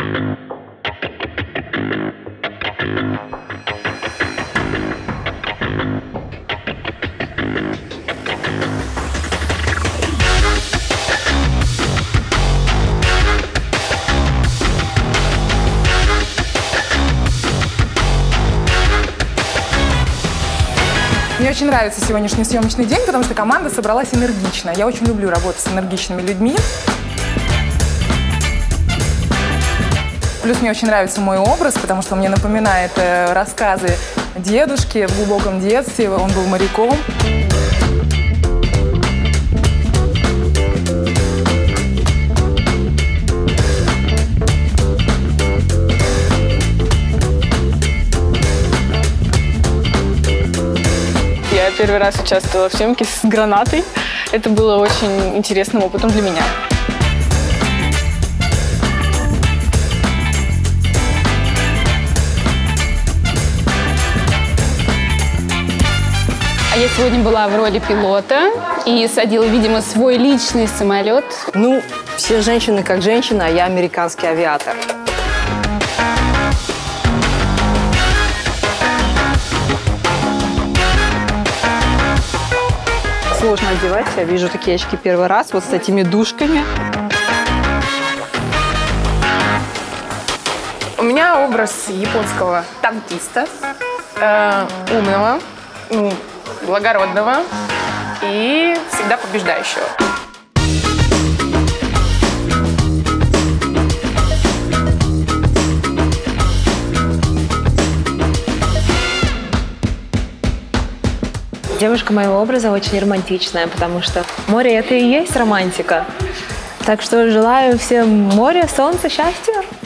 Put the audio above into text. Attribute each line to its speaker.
Speaker 1: Мне очень нравится сегодняшний съемочный день, потому что команда собралась энергично. Я очень люблю работать с энергичными людьми. Плюс мне очень нравится мой образ, потому что он мне напоминает рассказы дедушки в глубоком детстве. Он был моряком.
Speaker 2: Я первый раз участвовала в съемке с гранатой. Это было очень интересным опытом для меня.
Speaker 3: А я сегодня была в роли пилота и садила, видимо, свой личный самолет.
Speaker 4: Ну, все женщины как женщина, а я американский авиатор. Сложно одевать. Я вижу такие очки первый раз, вот с этими дужками.
Speaker 1: У меня образ японского танкиста, умного, благородного и всегда побеждающего.
Speaker 5: Девушка моего образа очень романтичная, потому что море — это и есть романтика. Так что желаю всем моря, солнца, счастья.